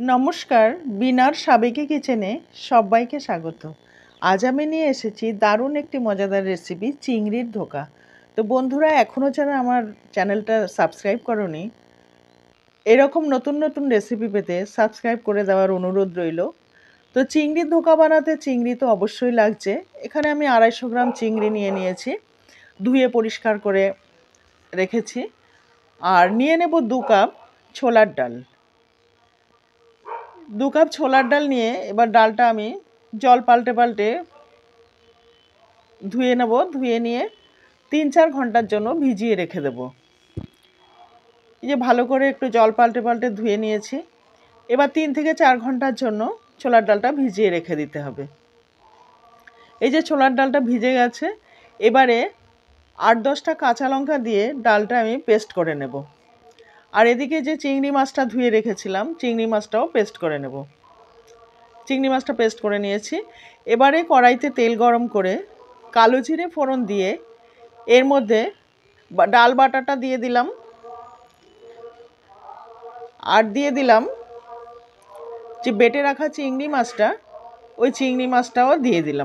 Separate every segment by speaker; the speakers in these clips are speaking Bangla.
Speaker 1: নমস্কার, বিনার সাবেকি কিচেনে সবাইকে স্বাগত। আজ আমি নিয়ে এসেছি দারুণ একটি মজাদার রেসিপি, চিংড়ির ধোকা। তো বন্ধুরা, এখনও যারা আমার চ্যানেলটা সাবস্ক্রাইব করোনি, এরকম নতুন নতুন রেসিপি পেতে সাবস্ক্রাইব করে দেওয়ার অনুরোধ রইল। তো চিংড়ির ধোকা বানাতে চিংড়ি তো অবশ্যই লাগছে। এখানে আমি 250 গ্রাম চিংড়ি নিয়ে নিয়েছি, ধুয়ে পরিষ্কার করে রেখেছি। আর নিয়ে নেব 2 কাপ ছোলার ডাল। 2 কাপ ছোলার ডাল নিয়ে এবার ডালটা আমি জল পাল্টে পাল্টে ধুয়ে নেব। ধুয়ে নিয়ে 3-4 ঘন্টার জন্য ভিজিয়ে রেখে দেব। এই যে ভালো করে একটু জল পাল্টে পাল্টে ধুয়ে নিয়েছি। এবার 3 থেকে 4 ঘন্টার জন্য ছোলার ডালটা ভিজিয়ে রেখে দিতে হবে। এই যে ছোলার ডালটা ভিজে গেছে, এবারে 8-10টা কাঁচা লঙ্কা দিয়ে ডালটা আমি পেস্ট করে নেব। আর এদিকে যে চিংড়ি মাছটা ধুয়ে রেখেছিলাম, চিংড়ি মাছটাও পেস্ট করে নেব। চিংড়ি মাছটা পেস্ট করে নিয়েছি। এবারে কড়াইতে তেল গরম করে কালো জিরে ফোড়ন দিয়ে এর মধ্যে ডাল বাটাটা দিয়ে দিলাম, আর দিয়ে দিলাম যে বেটে রাখা চিংড়ি মাছটা, ওই চিংড়ি মাছটাও দিয়ে দিলাম।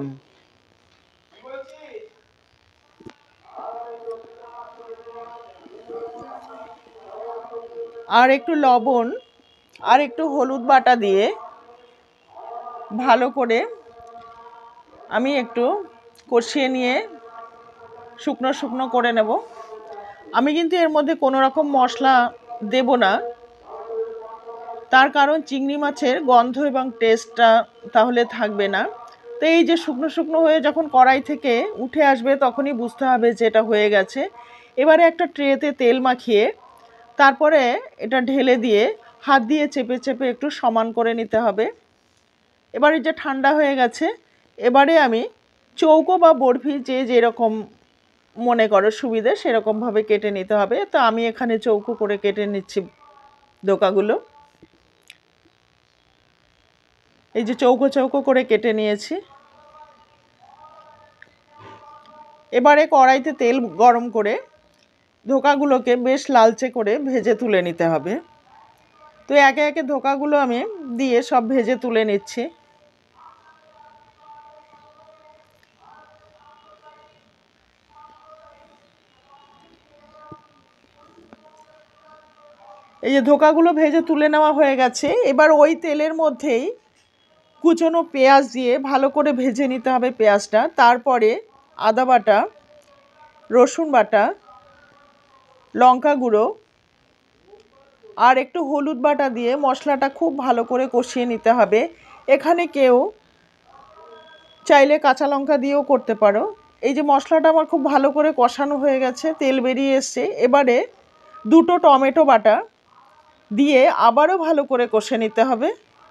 Speaker 1: আর একটু লবণ আর একটু হলুদ বাটা দিয়ে ভালো করে আমি একটু কষিয়ে নিয়ে শুকনো শুকনো করে নেব। আমি কিন্তু এর মধ্যে কোনো রকম মশলা দেব না, তার কারণ চিংড়ি মাছের গন্ধ এবং টেস্টটা তাহলে থাকবে না। তো এই যে শুকনো শুকনো হয়ে যখন কড়াই থেকে উঠে আসবে, তখনই বুঝতে হবে যে এটা হয়ে গেছে। এবারে একটা ট্রেতে তেল মাখিয়ে তারপরে এটা ঢেলে দিয়ে হাত দিয়ে চেপে চেপে একটু সমান করে নিতে হবে। এবারে যে ঠান্ডা হয়ে গেছে, এবারে আমি চৌকো বা বরফি যে যেরকম মনে করো সুবিধে সেরকমভাবে কেটে নিতে হবে। তো আমি এখানে চৌকো করে কেটে নিচ্ছি ধোকাগুলো। এই যে চৌকো চৌকো করে কেটে নিয়েছি। এবারে কড়াইতে তেল গরম করে ধোকাগুলোকে বেশ লালচে করে ভেজে তুলে নিতে হবে। তো একে একে ধোকাগুলো আমি দিয়ে সব ভেজে তুলে নিচ্ছি। এই যে ধোকাগুলো ভেজে তুলে নেওয়া হয়ে গেছে। এবার ওই তেলের মধ্যেই কুচনো পেঁয়াজ দিয়ে ভালো করে ভেজে নিতে হবে পেঁয়াজটা। তারপরে আদা বাটা, রসুন বাটা, লঙ্কা গুঁড়ো আর একটু হলুদ বাটা দিয়ে মশলাটা খুব ভালো করে কষিয়ে নিতে হবে। এখানে কেউ চাইলে কাঁচা লঙ্কা দিয়েও করতে পারো। এই যে মশলাটা আমার খুব ভালো করে কষানো হয়ে গেছে, তেল বেরিয়ে এসছে। এবারে 2টো টমেটো বাটা দিয়ে আবারও ভালো করে কষে নিতে হবে।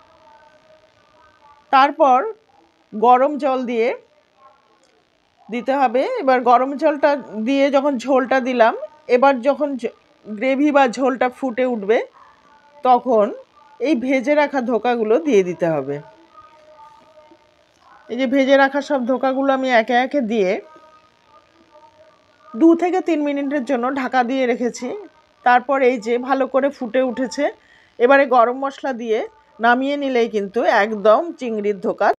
Speaker 1: তারপর গরম জল দিয়ে দিতে হবে। এবার গরম জলটা দিয়ে যখন ঝোলটা দিলাম, এবার যখন গ্রেভি বা ঝোলটা ফুটে উঠবে, তখন এই ভেজে রাখা ধোকাগুলো দিয়ে দিতে হবে। এই যে ভেজে রাখা সব ধোকাগুলো আমি একে একে দিয়ে 2 থেকে 3 মিনিটের জন্য ঢাকা দিয়ে রেখেছি। তারপর এই যে ভালো করে ফুটে উঠেছে। এবারে গরম মশলা দিয়ে নামিয়ে নিলেই কিন্তু একদম চিংড়ির ধোকা